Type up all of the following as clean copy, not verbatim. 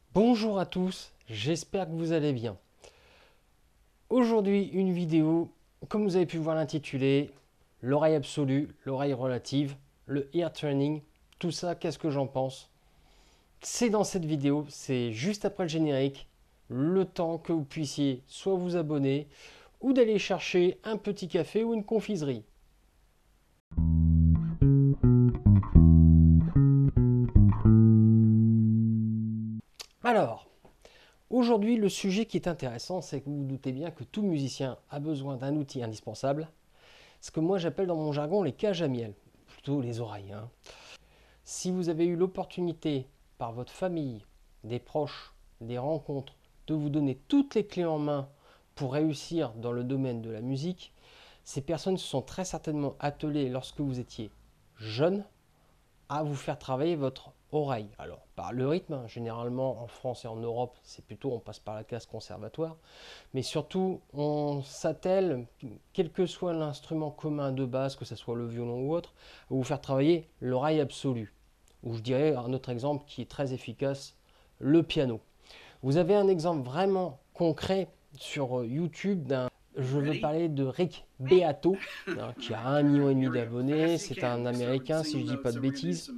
Bonjour à tous, j'espère que vous allez bien. Aujourd'hui, une vidéo, comme vous avez pu voir l'intitulé, l'oreille absolue, l'oreille relative, le ear training, tout ça, qu'est-ce que j'en pense? C'est dans cette vidéo, c'est juste après le générique, le temps que vous puissiez soit vous abonner ou d'aller chercher un petit café ou une confiserie. Alors, aujourd'hui, le sujet qui est intéressant, c'est que vous vous doutez bien que tout musicien a besoin d'un outil indispensable, ce que moi j'appelle dans mon jargon les cages à miel, plutôt les oreilles, hein. Si vous avez eu l'opportunité par votre famille, des proches, des rencontres, de vous donner toutes les clés en main pour réussir dans le domaine de la musique, ces personnes se sont très certainement attelées lorsque vous étiez jeune à vous faire travailler votre oreille. Alors, par le rythme, hein, généralement en France et en Europe, c'est plutôt on passe par la case conservatoire, mais surtout on s'attelle, quel que soit l'instrument commun de base, que ce soit le violon ou autre, à vous faire travailler l'oreille absolue. Ou je dirais un autre exemple qui est très efficace, le piano. Vous avez un exemple vraiment concret sur YouTube d'un. Je veux parler de Rick Beato, hein, qui a 1,5 million d'abonnés. C'est un Américain, si je ne dis pas de bêtises.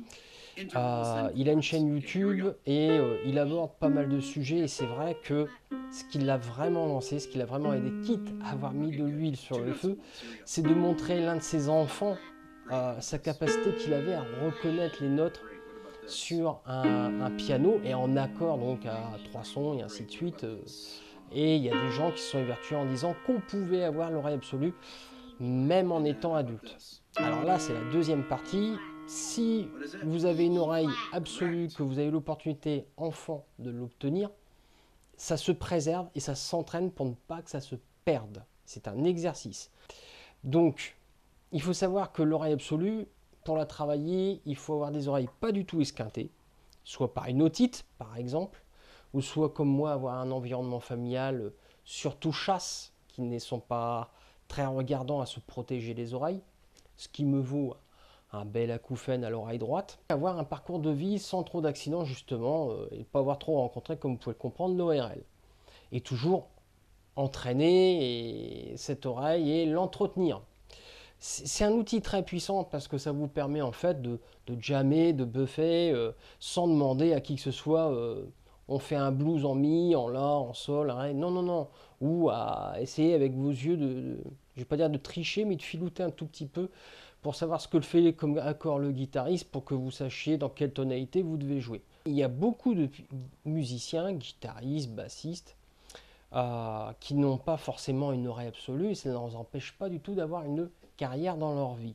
Il a une chaîne YouTube et il aborde pas mal de sujets. Et c'est vrai que ce qui l'a vraiment lancé, ce qui l'a vraiment aidé, quitte à avoir mis de l'huile sur le feu, c'est de montrer l'un de ses enfants sa capacité qu'il avait à reconnaître les notes sur un piano et en accord, donc à trois sons et ainsi de suite. Et il y a des gens qui se sont évertués en disant qu'on pouvait avoir l'oreille absolue même en étant adulte. Alors là, c'est la deuxième partie. Si vous avez une oreille absolue, que vous avez l'opportunité enfant de l'obtenir, ça se préserve et ça s'entraîne pour ne pas que ça se perde. C'est un exercice. Donc, il faut savoir que l'oreille absolue, pour la travailler, il faut avoir des oreilles pas du tout esquintées, soit par une otite par exemple, ou soit comme moi avoir un environnement familial, surtout chasse, qui ne sont pas très regardants à se protéger les oreilles, ce qui me vaut un bel acouphène à l'oreille droite. Avoir un parcours de vie sans trop d'accidents justement, et ne pas avoir trop rencontré, comme vous pouvez le comprendre, l'ORL. Et toujours entraîner cette oreille et l'entretenir. C'est un outil très puissant parce que ça vous permet en fait de jammer, de buffer sans demander à qui que ce soit. On fait un blues en mi, en la, en sol, hein, non, non, non. Ou à essayer avec vos yeux je vais pas dire de tricher, mais de filouter un tout petit peu pour savoir ce que fait comme accord le guitariste pour que vous sachiez dans quelle tonalité vous devez jouer. Il y a beaucoup de musiciens, guitaristes, bassistes, qui n'ont pas forcément une oreille absolue et ça ne les empêche pas du tout d'avoir une carrière dans leur vie.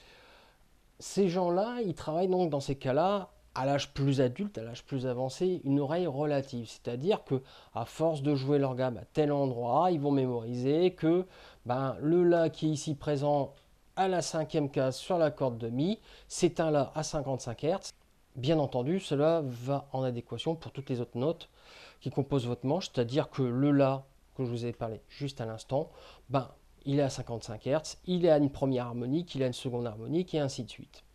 Ces gens-là, ils travaillent donc dans ces cas-là à l'âge plus adulte, à l'âge plus avancé, une oreille relative. C'est-à-dire que à force de jouer leur gamme à tel endroit, ils vont mémoriser que le La qui est ici présent à la cinquième case sur la corde de Mi, c'est un La à 55 Hz. Bien entendu, cela va en adéquation pour toutes les autres notes qui composent votre manche, c'est-à-dire que le La que je vous ai parlé juste à l'instant, il est à 55 Hz, il est à une première harmonique, il a une seconde harmonique et ainsi de suite.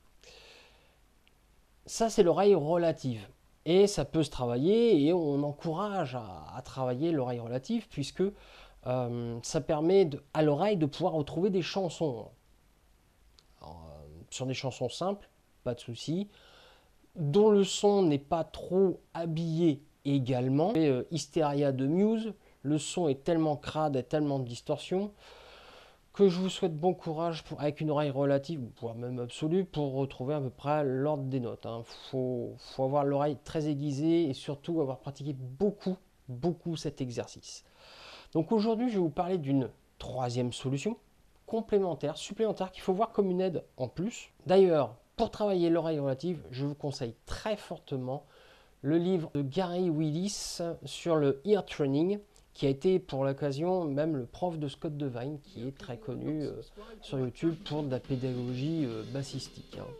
Ça, c'est l'oreille relative. Et ça peut se travailler et on encourage à travailler l'oreille relative puisque ça permet à l'oreille de pouvoir retrouver des chansons. Alors, sur des chansons simples, pas de souci, dont le son n'est pas trop habillé également. Et, Hysteria de Muse, le son est tellement crade et tellement de distorsion que je vous souhaite bon courage avec une oreille relative, voire même absolue, pour retrouver à peu près l'ordre des notes. Il faut avoir l'oreille très aiguisée et surtout avoir pratiqué beaucoup, beaucoup cet exercice. Donc aujourd'hui, je vais vous parler d'une troisième solution complémentaire, supplémentaire, qu'il faut voir comme une aide en plus. D'ailleurs, pour travailler l'oreille relative, je vous conseille très fortement le livre de Gary Willis sur le ear training, qui a été pour l'occasion même le prof de Scott Devine, qui est très connu sur YouTube pour de la pédagogie bassistique, hein.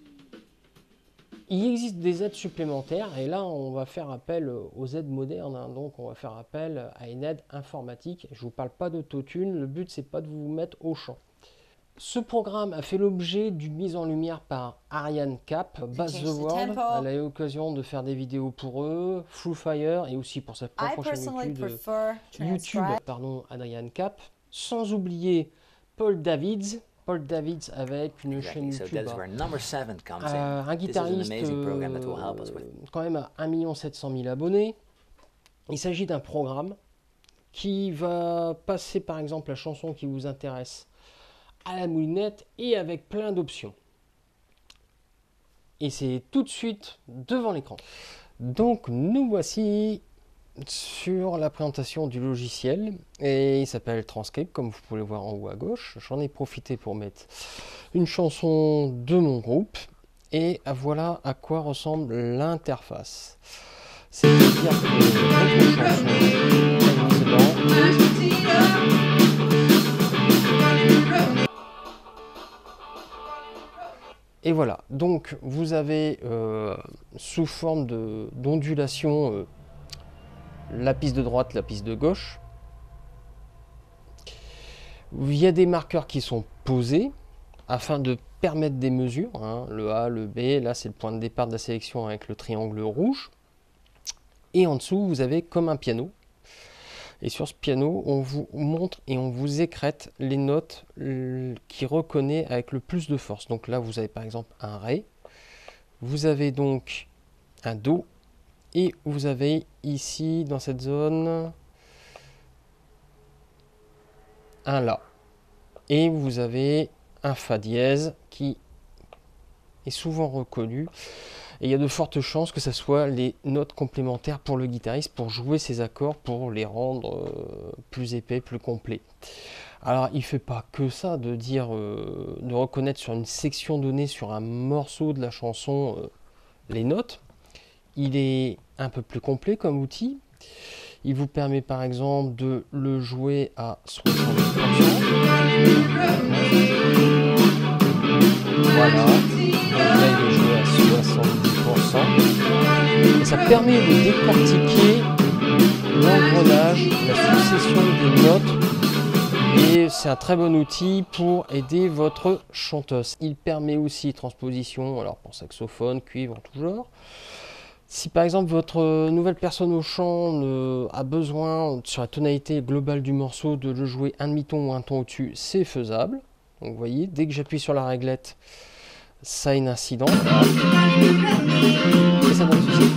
Il existe des aides supplémentaires et là on va faire appel aux aides modernes, hein. Donc on va faire appel à une aide informatique. Je ne vous parle pas d'autotune, le but c'est pas de vous mettre au chant. Ce programme a fait l'objet d'une mise en lumière par Ariane Cap, Bass the World. Elle a eu l'occasion de faire des vidéos pour eux, Foo Fire et aussi pour sa propre chaîne YouTube, Adrian Cap. Sans oublier Paul Davids. Paul Davids avec une chaîne YouTube, un guitariste quand même à 1 700 000 abonnés. Il s'agit d'un programme qui va passer par exemple la chanson qui vous intéresse à la moulinette et avec plein d'options. Et c'est tout de suite devant l'écran. Donc nous voici sur la présentation du logiciel et il s'appelle Transcript comme vous pouvez le voir en haut à gauche. J'en ai profité pour mettre une chanson de mon groupe et voilà à quoi ressemble l'interface. C'est-à-dire que et voilà, donc vous avez sous forme d'ondulation la piste de droite, la piste de gauche. Il y a des marqueurs qui sont posés afin de permettre des mesures, hein, le A, le B, là c'est le point de départ de la sélection avec le triangle rouge. Et en dessous, vous avez comme un piano. Et sur ce piano, on vous montre et on vous écrète les notes qui reconnaît avec le plus de force. Donc là, vous avez par exemple un Ré, vous avez donc un Do, et vous avez ici, dans cette zone, un La. Et vous avez un Fa dièse qui est souvent reconnu. Et il y a de fortes chances que ce soit les notes complémentaires pour le guitariste pour jouer ces accords, pour les rendre plus épais, plus complets. Alors il ne fait pas que ça de dire, de reconnaître sur une section donnée, sur un morceau de la chanson, les notes. Il est un peu plus complet comme outil. Il vous permet par exemple de le jouer à 70%. Voilà. Donc là, il est joué à 70%. Et ça permet de décortiquer l'engrenage, la succession des notes. Et c'est un très bon outil pour aider votre chanteuse. Il permet aussi transposition, alors pour saxophone, cuivre, tout genre. Si par exemple votre nouvelle personne au chant a besoin, sur la tonalité globale du morceau, de le jouer un demi-ton ou un ton au-dessus, c'est faisable. Donc vous voyez, dès que j'appuie sur la réglette, ça a une incidence. Et ça donne ceci.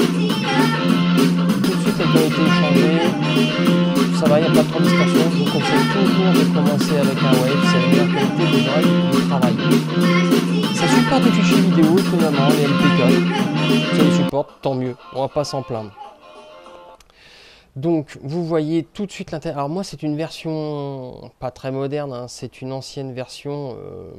Tout de suite la tonalité est changée. Ça va, il n'y a pas trop de distorsion. Je vous conseille toujours de commencer avec un wave, c'est la meilleure qualité des oreilles de travail. Ça supporte des fichiers vidéo, étonnamment, les MP4. Ça les supporte, tant mieux, on va pas s'en plaindre. Donc vous voyez tout de suite l'intérêt. Alors moi c'est une version pas très moderne, hein, c'est une ancienne version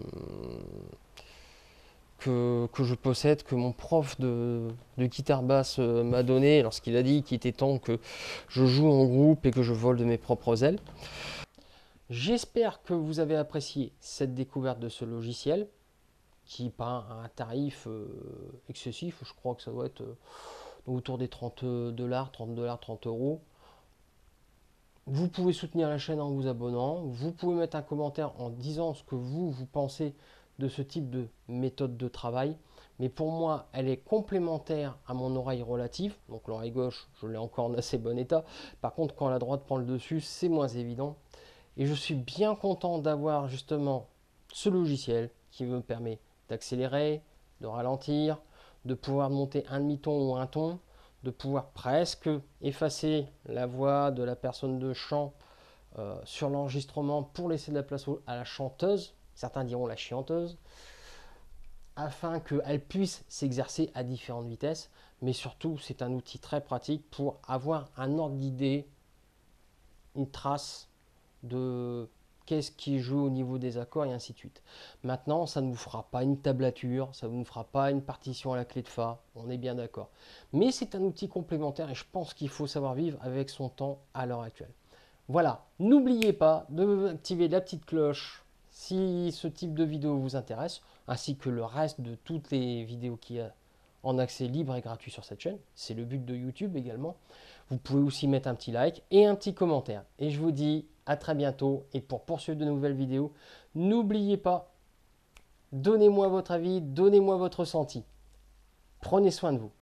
que je possède, que mon prof de guitare basse m'a donné lorsqu'il a dit qu'il était temps que je joue en groupe et que je vole de mes propres ailes. J'espère que vous avez apprécié cette découverte de ce logiciel qui n'est pas un tarif excessif, je crois que ça doit être autour des 30 $, 30 €. Vous pouvez soutenir la chaîne en vous abonnant, vous pouvez mettre un commentaire en disant ce que vous pensez de ce type de méthode de travail. Mais pour moi, elle est complémentaire à mon oreille relative. Donc l'oreille gauche, je l'ai encore en assez bon état. Par contre, quand la droite prend le dessus, c'est moins évident. Et je suis bien content d'avoir justement ce logiciel qui me permet d'accélérer, de ralentir, de pouvoir monter un demi-ton ou un ton, de pouvoir presque effacer la voix de la personne de chant sur l'enregistrement pour laisser de la place à la chanteuse, certains diront la chianteuse, afin qu'elle puisse s'exercer à différentes vitesses. Mais surtout, c'est un outil très pratique pour avoir un ordre d'idée, une trace de qu'est-ce qui joue au niveau des accords et ainsi de suite. Maintenant, ça ne vous fera pas une tablature, ça ne vous fera pas une partition à la clé de Fa, on est bien d'accord. Mais c'est un outil complémentaire et je pense qu'il faut savoir vivre avec son temps à l'heure actuelle. Voilà, n'oubliez pas d'activer la petite cloche si ce type de vidéo vous intéresse, ainsi que le reste de toutes les vidéos qu'il y a en accès libre et gratuit sur cette chaîne. C'est le but de YouTube également. Vous pouvez aussi mettre un petit like et un petit commentaire. Et je vous dis à très bientôt. Et pour poursuivre de nouvelles vidéos, n'oubliez pas, donnez-moi votre avis, donnez-moi votre ressenti. Prenez soin de vous.